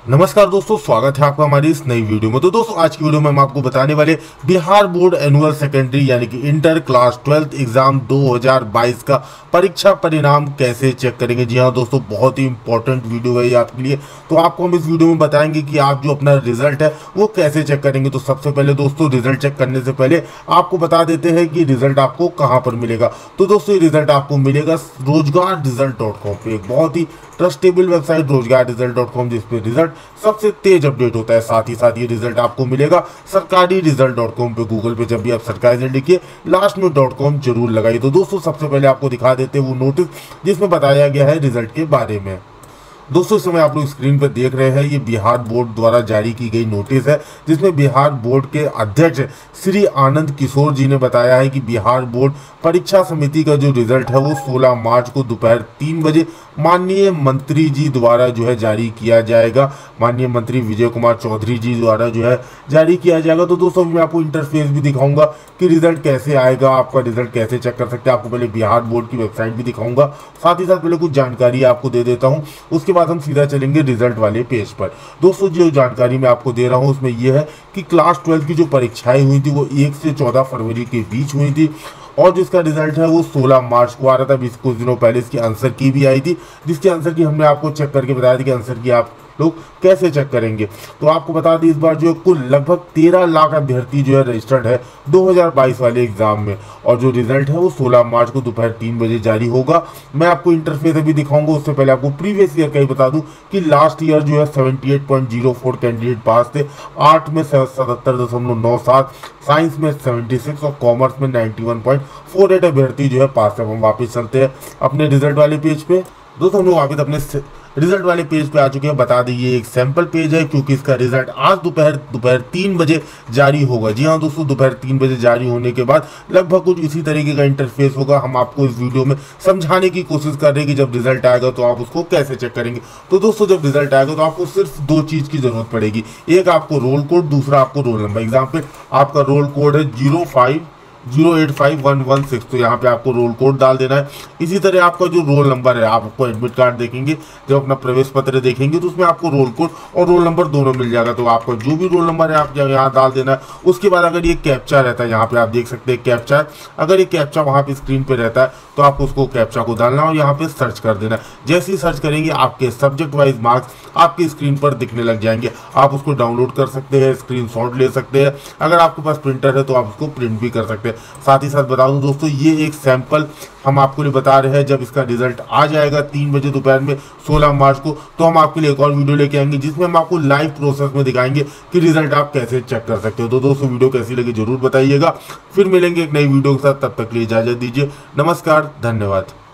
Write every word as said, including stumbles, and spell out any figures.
नमस्कार दोस्तों, स्वागत है आपका हमारी इस नई वीडियो में। तो दोस्तों आज की वीडियो में हम आपको बताने वाले बिहार बोर्ड एनुअल सेकेंडरी यानी कि इंटर क्लास ट्वेल्थ एग्जाम दो हज़ार बाईस का परीक्षा परिणाम कैसे चेक करेंगे। जी हाँ दोस्तों, बहुत ही इंपॉर्टेंट वीडियो है ये आपके लिए। तो आपको हम इस वीडियो में बताएंगे कि आप जो अपना रिजल्ट है वो कैसे चेक करेंगे। तो सबसे पहले दोस्तों, रिजल्ट चेक करने से पहले आपको बता देते हैं कि रिजल्ट आपको कहाँ पर मिलेगा। तो दोस्तों ये रिजल्ट आपको मिलेगा रोजगार रिजल्ट डॉट कॉम पे, एक बहुत ही trustable website Rozgar result dot com, जिसपे रिजल्ट सबसे तेज अपडेट होता है। साथ ही साथ ये रिजल्ट आपको मिलेगा सरकारी रिजल्ट डॉट कॉम पे। गूगल पे जब भी आप सरकारी रिजल्ट लिखिए लास्ट में डॉट कॉम जरूर लगाइए। तो दोस्तों सबसे पहले आपको दिखा देते हैं वो नोटिस जिसमें बताया गया है रिजल्ट के बारे में। दोस्तों इस समय आप लोग स्क्रीन पर देख रहे हैं, ये बिहार बोर्ड द्वारा जारी की गई नोटिस है, जिसमें बिहार बोर्ड के अध्यक्ष श्री आनंद किशोर जी ने बताया है कि बिहार बोर्ड परीक्षा समिति का जो रिजल्ट है वो सोलह मार्च को दोपहर तीन बजे माननीय मंत्री जी द्वारा जो है जारी किया जाएगा। माननीय मंत्री विजय कुमार चौधरी जी द्वारा जो है जारी किया जाएगा। तो दोस्तों मैं आपको इंटरफेस भी दिखाऊंगा कि रिजल्ट कैसे आएगा, आपका रिजल्ट कैसे चेक कर सकते हैं। आपको पहले बिहार बोर्ड की वेबसाइट भी दिखाऊंगा, साथ ही साथ पहले कुछ जानकारी आपको दे देता हूँ, उसके बाद हम सीधा चलेंगे रिजल्ट वाले पेज पर। दोस्तों जो जानकारी मैं आपको दे रहा हूँ उसमें यह है कि क्लास ट्वेल्थ की जो परीक्षाएं हुई थी वो एक से चौदह फरवरी के बीच हुई थी, और जिसका रिजल्ट है वो सोलह मार्च को आ रहा था। बीस कुछ दिनों पहले इसकी आंसर की भी आई थी, जिसके आंसर की हमने आपको चेक करके बताया था कि आंसर की आप लोग कैसे चेक करेंगे। तो आपको बता दें इस बार जो कुल लगभग तेरह लाख अभ्यर्थी जो है रजिस्टर्ड है दो हज़ार बाईस वाले एग्जाम में, और जो रिजल्ट है वो सोलह मार्च को दोपहर तीन बजे जारी होगा। मैं आपको इंटरफेस अभी दिखाऊंगा, उससे पहले आपको प्रीवियस ईयर का ही बता दूं कि लास्ट ईयर जो है अठहत्तर पॉइंट ज़ीरो चार कैंडिडेट पास थे। आर्ट में सतहत्तर दशमलव नौ सात, साइंस में छिहत्तर और कॉमर्स में इक्यानवे पॉइंट चार आठ अभ्यर्थी जो है पास है। हम वापस चलते हैं अपने रिजल्ट वाले पेज पे। दोस्तों हम लोग वापस अपने रिजल्ट वाले पेज पे आ चुके हैं। बता दें ये एक सैंपल पेज है, क्योंकि इसका रिजल्ट आज दोपहर दोपहर तीन बजे जारी होगा। जी हाँ दोस्तों, दोपहर तीन बजे जारी होने के बाद लगभग कुछ इसी तरीके का इंटरफेस होगा। हम आपको इस वीडियो में समझाने की कोशिश कर रहे हैं कि जब रिजल्ट आएगा तो आप उसको कैसे चेक करेंगे। तो दोस्तों जब रिजल्ट आएगा तो आपको सिर्फ दो चीज़ की जरूरत पड़ेगी, एक आपको रोल कोड, दूसरा आपको रोल नंबर। एग्जाम पे आपका रोल कोड है zero five zero eight five one one six, तो यहाँ पे आपको रोल कोड डाल देना है। इसी तरह आपका जो रोल नंबर है, आपको एडमिट कार्ड देखेंगे, जब अपना प्रवेश पत्र देखेंगे तो उसमें आपको रोल कोड और रोल नंबर दोनों मिल जाएगा। तो आपका जो भी रोल नंबर है आप यहाँ डाल देना है। उसके बाद अगर ये कैप्चा रहता है, यहाँ पे आप देख सकते हैं कैप्चा है, अगर ये कैप्चा वहाँ पे स्क्रीन पे रहता है तो आपको उसको कैप्चा को डालना और यहाँ पे सर्च कर देना। जैसे ही सर्च करेंगे आपके सब्जेक्ट वाइज मार्क्स आपकी स्क्रीन पर दिखने लग जाएंगे। आप उसको डाउनलोड कर सकते हैं, स्क्रीनशॉट ले सकते हैं, अगर आपके पास प्रिंटर है तो आप उसको प्रिंट भी कर सकते हैं। साथ ही साथ बता दूं दोस्तों, ये एक सैंपल हम आपको लिए बता रहे हैं। जब इसका रिजल्ट आ जाएगा तीन बजे दोपहर में सोलह मार्च को, तो हम आपके लिए एक और वीडियो लेके आएंगे जिसमें हम आपको लाइव प्रोसेस में दिखाएंगे कि रिजल्ट आप कैसे चेक कर सकते हो। तो दोस्तों वीडियो कैसी लगी जरूर बताइएगा। फिर मिलेंगे एक नई वीडियो के साथ, तब तक के लिए इजाजत दीजिए। नमस्कार, धन्यवाद।